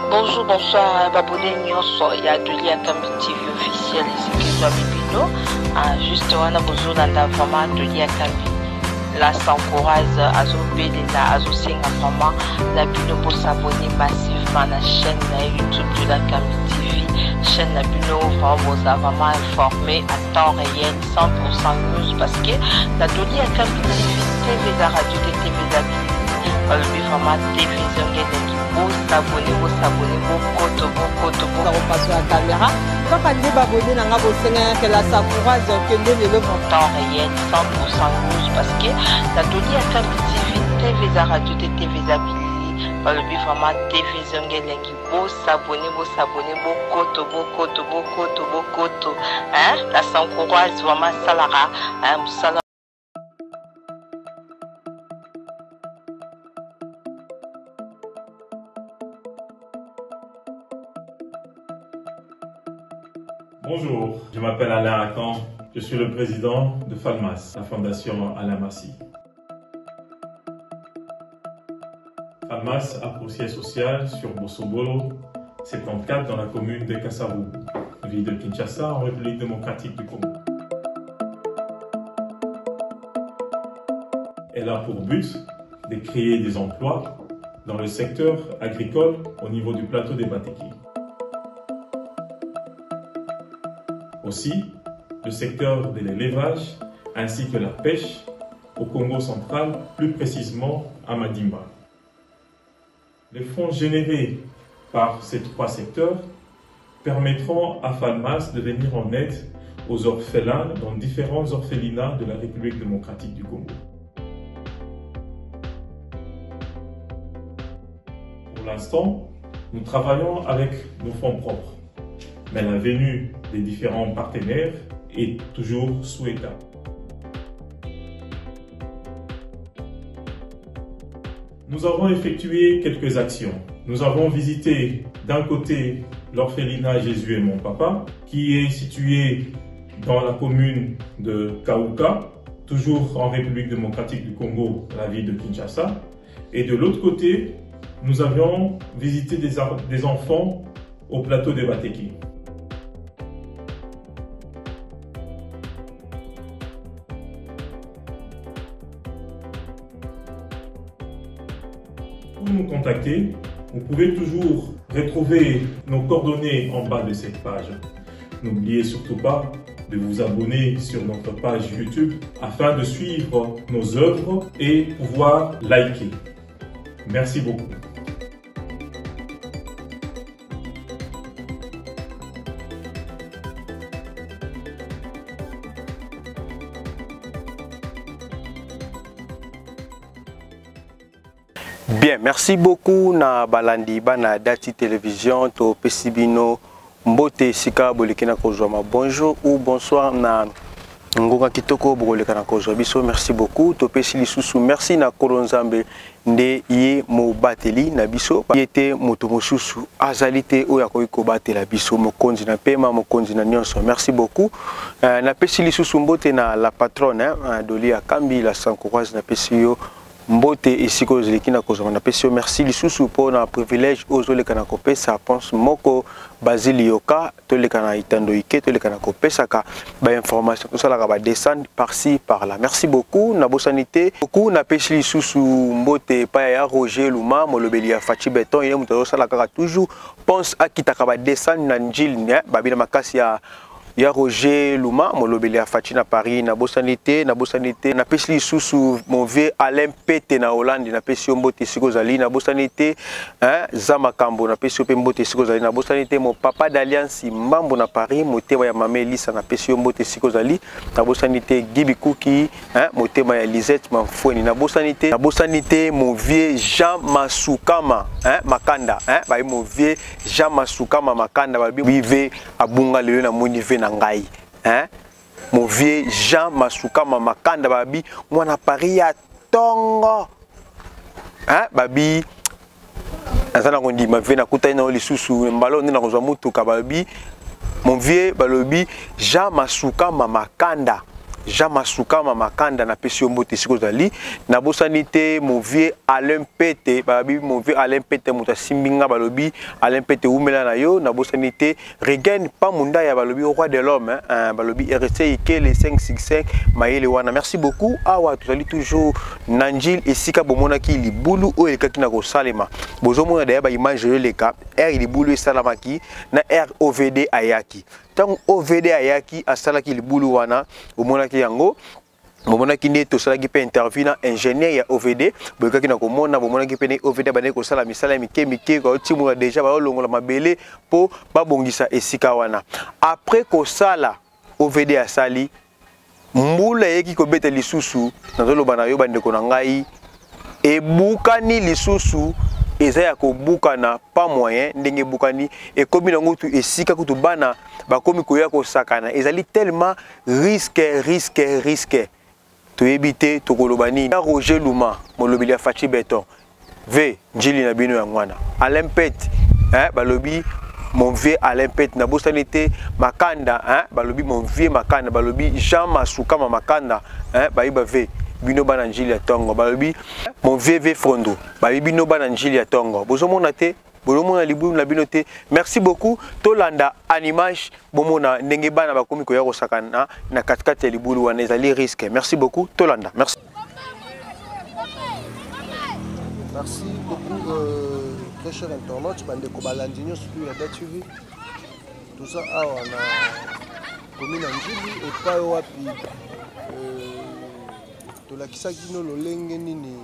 Bonjour, bonsoir, Babodé Nyonso, il y a Doli Akambi TV officiel, et c'est que Bibino. Juste, on a besoin d'un vraiment Doli Akambi. Là, ça encourage à Zobé, à Zosinga, vraiment, la Bino pour s'abonner massivement à la chaîne YouTube de l'Akambi TV. Chaîne la Bino, vous a vraiment informé à temps réel, 100% news, parce que la Doli Akambi TV, la radio de TV d'Abi. Vraiment télévision vous s'abonner, passer la caméra. Quand on dit abonné, on a que la Sakura que le temps réel 100% news parce que la Doli Akambi TV, la radio de TV d'Abili, vraiment télévision vous s'abonner, la Sakura vraiment salara, Bonjour, je m'appelle Alain Akan, je suis le président de FALMAS, la fondation Alain Massi. FALMAS a pour siège social sur Bossobolo, 74 dans la commune de Kassavubu, ville de Kinshasa en République démocratique du Congo. Elle a pour but de créer des emplois dans le secteur agricole au niveau du plateau des Bateki. Aussi, le secteur de l'élevage ainsi que la pêche au Congo central, plus précisément à Madimba. Les fonds générés par ces trois secteurs permettront à FALMAS de venir en aide aux orphelins dans différents orphelinats de la République démocratique du Congo. Pour l'instant, nous travaillons avec nos fonds propres. Mais la venue des différents partenaires est toujours souhaitable. Nous avons effectué quelques actions. Nous avons visité d'un côté l'orphelinat Jésus et mon papa, qui est situé dans la commune de Kaouka, toujours en République démocratique du Congo, la ville de Kinshasa. Et de l'autre côté, nous avions visité des enfants au plateau des Bateki. Pour nous contacter, vous pouvez toujours retrouver nos coordonnées en bas de cette page. N'oubliez surtout pas de vous abonner sur notre page YouTube afin de suivre nos œuvres et pouvoir liker. Merci beaucoup. Bien, merci beaucoup na balandi bana Dati Télévision to Pesibino Mbote Sika Bolekena Kozoma. Bonjour ou bonsoir na Ngonga Kitoko Bolekena Kozoma. Biso merci beaucoup to Pesili Susu. Merci na Kolonzambe nde ye mo bateli na biso. Yete moto mosusu azalite o yakoyi ko batela biso mokonzi na pema mokonzi na nyonso. Merci beaucoup. Na Pesili Susu Mbote na la patronne Doli Akambi la Sankoise na Pesio Mbote ici que je na kozoma na pesio merci lisusu pour na privilège ozole kana kopesa pense moko basilioka to le kana itando ike to le kana kopesa ka ba information tout ça la ba descendre par-ci par-là. Merci beaucoup na bosanité beaucoup na pesi lisusu Mbote pa ya Roger Luma molobeli ya Fachi Beton il muto sala kaka toujours pense à kitaka ba descendre na njil ne ba bina makasi ya Roger Luma, molobeli a Fachi na Paris, na bosanité, na pesli susu mon vieux Alain Pete na Hollande, na pesi Mbote Sikozali, na bosanité, Zama Kambo, na pesi Mbote Sikozali, na bosanité, mon papa d'Alliance Mbambo na Paris, motema ya Mame Lisa na pesi Mbote Sikozali, na bosanité Gibi Kuki, motema ya Lisette Manfweni, na bosanité, mon vieux Jean Masukama, Makanda, mon vieux Jean Masukama Makanda, vive à Bunga Leo na Monive ngai mon vieux Jean Masukama Makanda babi mwana Paris ya tongo babi azana kondi ma vena kuta ina lisusu mbalo ndina kozwa mutuka babi mon vieux balobi Jean Masukama Makanda Jean Masukama Makanda na pesio mbote siko zali na bosanité mon vieux Alain Pete babi mon vieux Alain Pete muta simbinga balobi Alain Pete umela na yo na bosanité Regain Pamunda ya balobi roi de l'homme balobi RC Ike les 565 Maïle wana merci beaucoup awa tozali toujours Nanjil esika bomona ki libulu o ekaki na ko salema bozomona daya ba image yo leka R libulu esalamaki na R OVD ayaki tant OVD ayaki asalaki libulu wana omonaki yango bomonaki nde tosalaki pe interview na ingénieur ya OVD boyokaki na komona bomonaki pe ne OVD bane ko sala misala mike ko timura déjà ba longola mabele po babongisa esika wana après ko sala OVD asali mbula yeki ko beta lisusu nazoloba na yo bandeko na ngai ebukani lisusu eza ya kobukana pas moyen ndenge bukani ekomi nango tu esika kutu bana bakomi koya ko sakana ezali tellement risque to éviter to kolobani na Roger Luma molobili ya Fachi Beton v njili na bino ya ngwana Alain Pete balobi mon vieux Alain Pete na bosanité Makanda balobi mon vieux Makanda balobi Jean Masukama Makanda bayiba v bino bana njili ya tongo balobi mon vieux Frondo bayibi bino bana njili ya tongo bozomona te bolomona libu na bino te merci beaucoup tolanda animage bomona ndenge bana bakomi ko ya ko sakana na katikati ya libulu wana ezali risque merci beaucoup tolanda merci beaucoup très cher internaute bande ko balandi surtout la date TV tout ça awa na commune Njili epai wapi tolakisaki no lolenge nini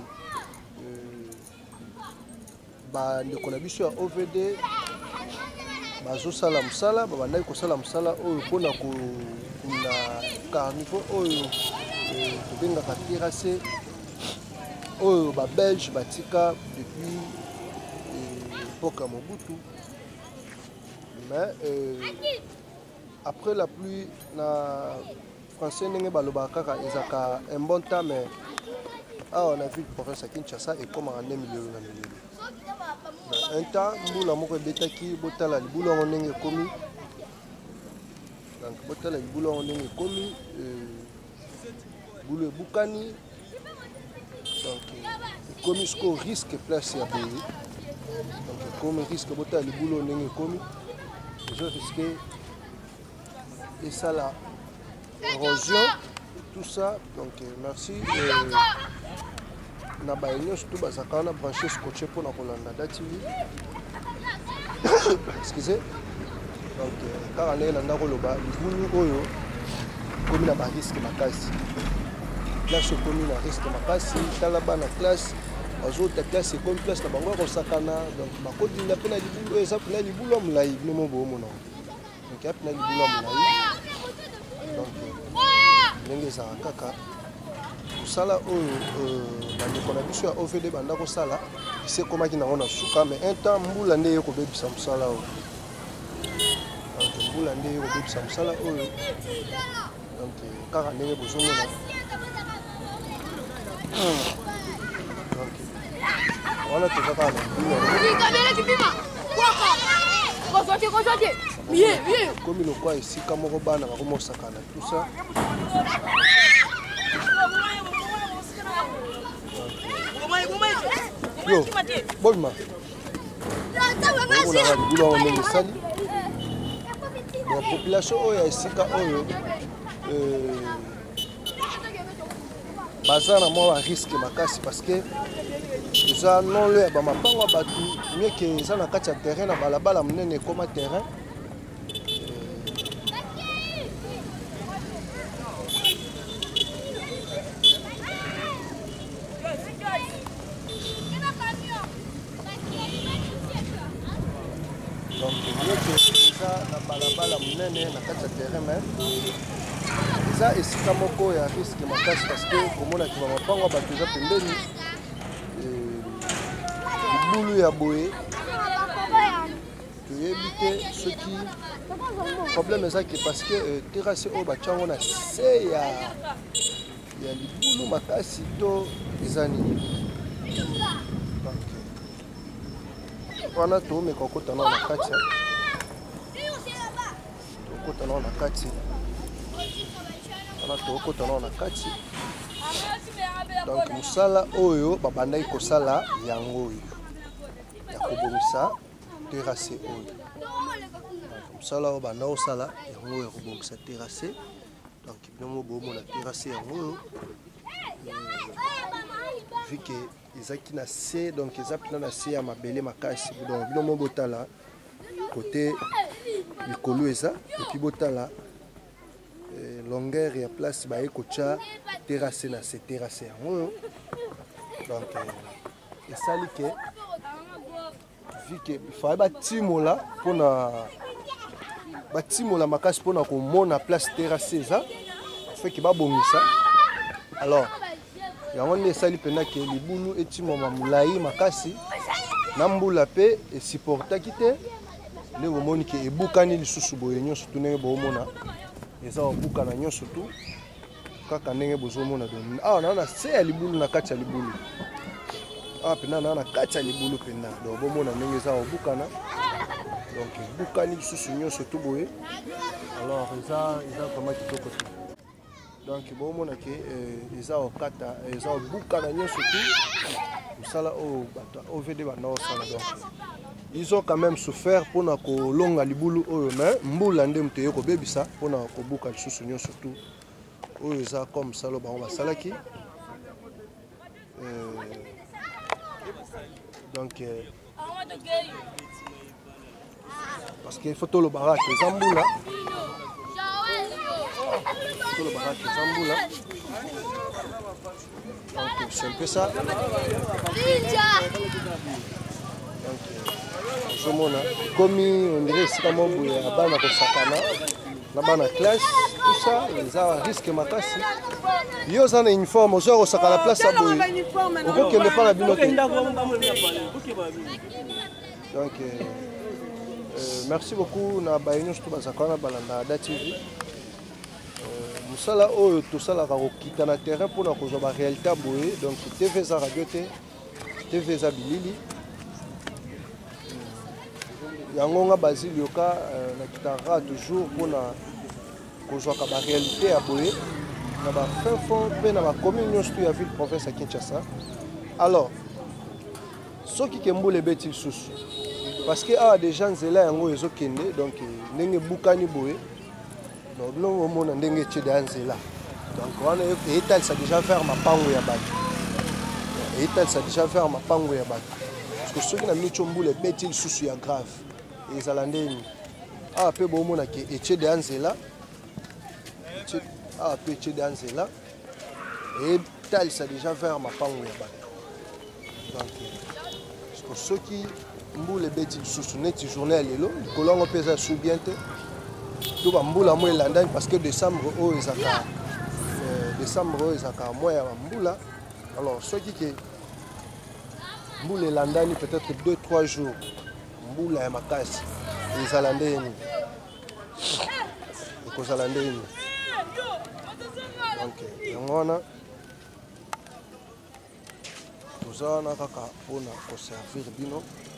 ndeko na biso ya OVD bazosala mosala babandaki kosala mosala oyo mpona na carnivore oyo tobengaka terrasse oyo babelge batika depuis époque ya Mobutu mais après la pluie na français ndenge balobaka kaka ezaka un bon temps mais awa na ville province ya Kinshasa ekomaka nde milelo na milelo un temps mbula moko ebetaki botala libulu yango ndenge ekomi donc botala libulu yango ndenge ekomi bulu ebukani donc ekomi siko risque place ya boye donc ekomi risque botala libulu ndenge ekomi ezo risque esala érosion tout ça donc merci na baïno surtout bazaka na branché scotché pour na kolanda date TV excusez donc car on est na koloba libulu oyo komi na ba risque makasi place komi na risque makasi tala bana classe azota classe comme classe na bango ko sakana donc bakodi na pena libulu eza pena libulu mulai no mo bo mona donc ya pena libulu mulai donc ndenge za kaka sala oyo bandeko na biso ya OVD banda kosala ise komaki nango na suka mais un temps mbula nde ekobebisa mosala oyo donc mbula nde ekobebisa mosala oyo donc kaka ndenge bozomona donc wana tozaka na komi lokwa esika moko bana bakomosakana tout ça yo bolma on a libulu on est sali la population oyo esika oyo bazana mo risque makasi parce que déjà non le ba mapango batu mieux que ça na kati ya terrain na balabala munene comme terrain donc mieux que ça na balabala munene na kati ya terrain mais ça esika moko ya risque makasi parce que komona ki ba mapango batu za pembeni libulu ya boye toyebi te soki problème ezaki parce que terrasse oyo batiango na se ya libulu makasi to eza nini wana toomeka kokota nao na kati tokota nao na kati wana tokota na kati. Donc musala oyo babandaki kosala yango oyo ya kobongisa terrasse oyo. Musala oyo banda osala yango ya kobongisa terrasse. Donc bino bomona terrasse yango oyo vu que ezaki na se, donc ezapina na se ya mabele makasi. Donc bino botala côté likolo eza et puis botala longueur ya place ba ekocha terrasse na se terrasse yango. Donc esali ke vu que fa ba timola pona batimola makasi pona ko mona place terrasse eza fait que ba bongisa. Alors yango ne esali pena ke libulu etimoma mulai makasi na mbula pe e supporta kite le bomoni ke ebukani lisusu boye nyonso tunenge bomona eza obuka na nyonso tu kaka ndenge bozomona don na se ya libulu na kati ya libulu pena na kati ya libulu pena do bomona ndenge eza obukana donc ebukani lisusu nyonso tu boye. Alors eza vraiment kitoko tu. Donc bomona ke eza okata eza obuka na nyonso tu musala o bata OVD bana osala. Donc ils ont quand même souffert pour na kolonga libulu oyo mais mbula nde muteye ko bebisa pour na kobuka lisusu nyonso tu oyo eza comme salo ba basalaki. Donc parce que faut le barak ezambula tout le barak ezambula. Donc c'est un peu ça. Donc comme on dirait c'est comme on bana ko sakana na bana classe tout ça les a risque makasi yo ça na uniforme zo ko sakala place aboy on peut que pas la binote. Donc merci beaucoup na bayinyo tout bazakana balanda da TV. Musala oyo tout ça la kokita na terrain pour na kozwa ba réalité boye. Donc TV za radio te TV za bilili yango nga Basile yoka na kitara toujours pour na kozwa ka ba réalité ya boye na ba fin fond pe na ba commune nyonso ya ville province à Kinshasa. Alors ceux qui kembole beti susu parce que des gens zela yango ezokende donc ndenge bukani boye donc non mona ndenge tche danzela donc on est ça déjà faire ma pango ya bato et ça déjà faire ma pango ya bato parce que ceux qui na micho mbule beti susu ya grave et zalandeni pe bo mona ke tche danzela pe tche danzela et tel ça déjà faire ma pango ya bato donc parce que ceux qui mbule beti susu neti journée lelo kolongo pesa sou bien te to ba mbula mo elandani parce que décembre o ezaka mois ya mbula. Alors ceux qui mbula elandani peut-être 2-3 jours mbula ya makasi ezalandeni ekozalandeni. Donc yangona tozana kaka pona ko servir bino.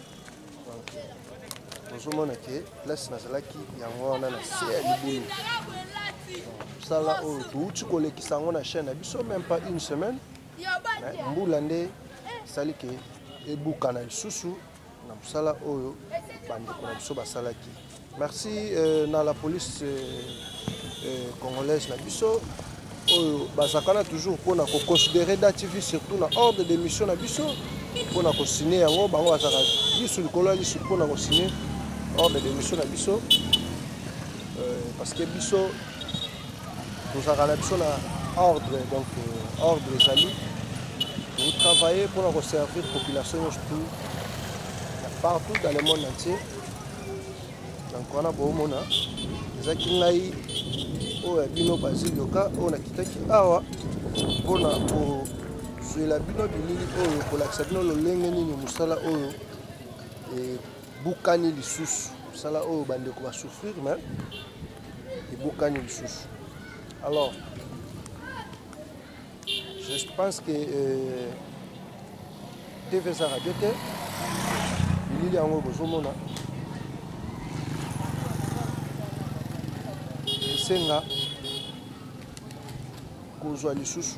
Donc que place nazalaki yango wana na se ya libulu sala oyo tuuti kolekisa yango na chaîne na biso même pas une semaine mbula nde esali ke ebuka na lisusu na mosala oyo bandeko na biso basalaki. Merci na la police congolaise na biso oyo bazakana toujours mpona koconsidérer DATV surtout na ordre de mission na biso mpona kosigner yango bango bazaka biso likolo ya lisu mpona kosigner ordre de mission na biso parce que biso tozalaka na biso na ordre. Donc ordre ezali vous travaillez mpona koservir population surtout partout dans le monde entier. Donc wana boomona ezaki ngai oyo ya bino Basile yoka oyo nakitaki awa mpona kozwela bino bilili oyo kolakisa bino lolenge nini mosala oyo ebukani lisusu mosala oyo bandeko basouffrir mais ebukani lisusu. Alors je pense que TV za radio te bilili yango bozomona esenga kozwa lisusu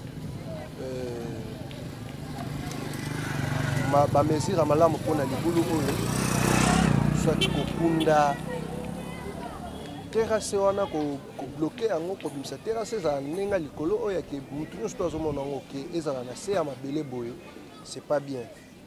bamesure malamu mpona libulu oyo soit kokunda terrasse wana kobloke yango kobimisa terrasse ezala ndenge likolo oyo yake mutu nyonso to azomona yango ke ezala na se ya mabele boye c'est pas bien.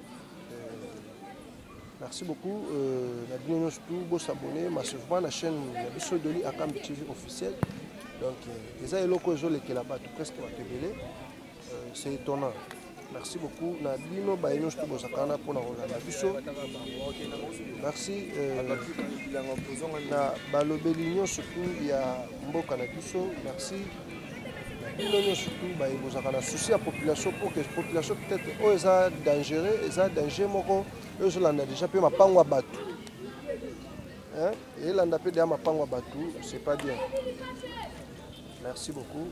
Merci beaucoup. Na bino nyonso tu bosabone masevement na chaîne ya biso Doli Akambi TV officiel. Donc eza eloko ezolekela bato presque bato ebele, c'est étonnant. Merci beaucoup. Na bino ba nyonso tu bosakana mpona kolanda biso. Merci. Na balobeli nyonso tu ya mboka na biso. Merci. Bino nyonso tu ba bosakana souci ya population pour que la population peut-être o eza dangereux, eza danger moko ezolanda déjà pe mapango ya bato. Et landa pe de mapango ya bato, c'est pas bien. Merci beaucoup.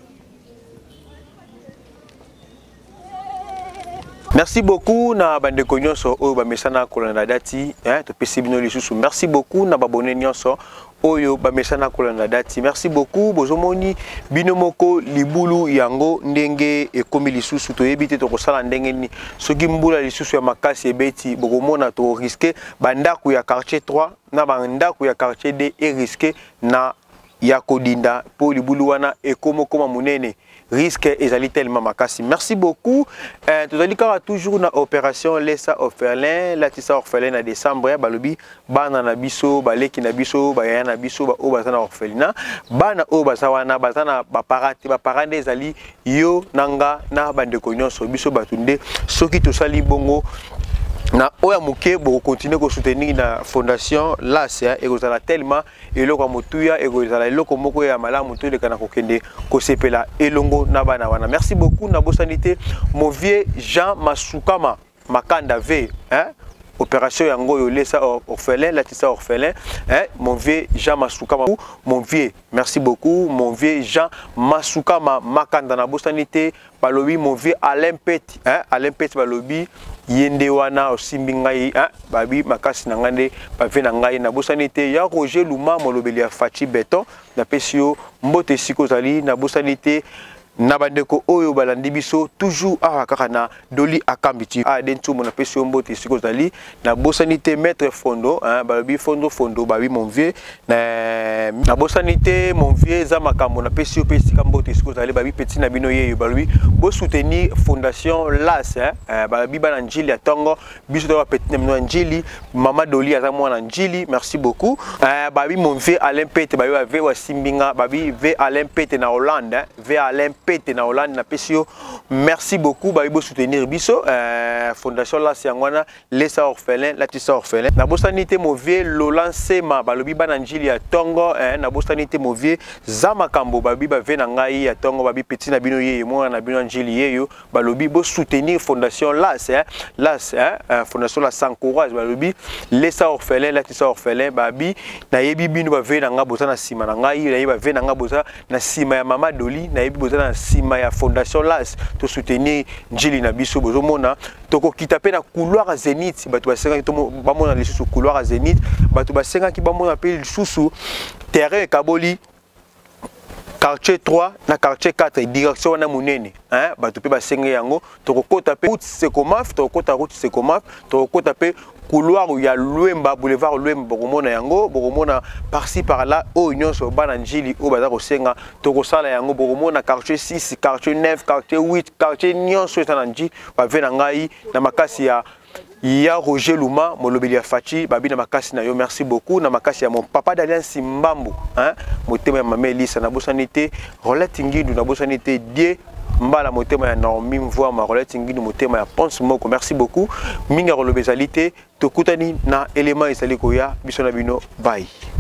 Merci beaucoup na bandeko nyonso oyo bamesana kolanda dati to pesi bino lisusu. Merci beaucoup na babone nyonso oyo bamesana kolanda dati. Merci beaucoup bozomoni bino moko libulu yango ndenge ekomi lisusu to yebite to kosala ndenge ni soki mbula lisusu ya makasi ebeti bokomona to risquer bandako ya quartier 3 na bandako ya quartier D et risquer na ya kodinda po libulu wana ekomo koma munene. Risque ezali tellement makasi. Merci beaucoup. Tozali kaka toujours na opération Lesa Orphelin, Latisa Orphelin na décembre balobi bana na biso, baleki na biso, bayaya na biso ba o bazana orphelina. Bana o bazawana bazana ba parade ezali yo nanga na bandeko nyonso biso batunde soki tosali bongo na oya muke bo continuer ko soutenir na fondation LAS et kozala tellement eloko motuya et kozala eloko moko ya malamu to de kana kokende ko sepela elongo na bana wana. Merci beaucoup na bosanité mon vieux Jean Masukama Makanda V opération yango yo Lesa Orphelin, Latisa Orphelin, mon vieux Jean Masukama, mon vieux, merci beaucoup, mon vieux Jean Masukama Makanda na bosanité, balobi mon vieux Alain Petit, Alain Petit balobi yende wana osimbi ngai babi makasi na ngande bave na ngai na bosanité ya Roger Luma molobeli ya Fachi Beton na pesio mbote siko zali na bosanité na bandeko oyo balandi biso toujours kaka na Doli Akambi TV dentu mona pesio mbote siko zali na bosanité maître Fondo balobi Fondo babi mon vieux na bosanité mon vieux za makambo na pesio pesika mbote siko zali babi petit na bino yeyo balobi bo soutenir fondation LAS balobi bana njili ya tongo biso to petit na bino njili mama Doli aza mwana njili. Merci beaucoup. Babi mon vieux Alain Pete babi va wa simbinga babi ve Alain Pete na Hollande ve Alain Pete na Hollande na pesio. Merci beaucoup babi bo soutenir biso fondation LAS yangwana Lesa Orphelin, Latisa Orphelin. Na bosanité mon vieux Lolan Sema balobi bana njili ya tongo na bosanité mon vieux Zamakambo babi ba ve na ngai ya tongo babi petit na bino yeyo mwana na bino njili yeyo balobi bo soutenir fondation LAS LAS fondation la s'encourage balobi Lesa Orphelin, Latisa Orphelin babi na yebi bino ba ve na nga boza na sima na ngai na yebi ba ve na nga boza na sima ya mama Doli na yebi boza na sima ya fondation LAS to soutenir njili na biso bozomona toko kitape na couloir Zénith bato basenga to bamona lisusu couloir Zénith bato basenga ki bamona pe lisusu terrain kaboli quartier 3 na quartier 4 direction wana munene bato pe basenga yango tokokota pe route Sekomaf tokokota route Sekomaf tokokota pe couloir ya Luemba boulevard Luemba bokomona yango bokomona par-ci par là o nyonso bana njili o baza kosenga tokosala yango bokomona quartier 6 quartier 9 quartier 8 quartier nyonso etana nji bave na ngai na makasi ya Roger Luma molobeli ya Fachi babi na makasi na yo. Merci beaucoup na makasi ya mon papa d'Alliance Mbambo motema ya mama Elisa na bosanité Rolette Ngindu na bosanité die mbala motema ya Naomi Mvoa ma Rolette Ngindu motema ya Ponce Moko. Merci beaucoup minga rolobezalité tokutani na élément ezali koya biso na bino bye.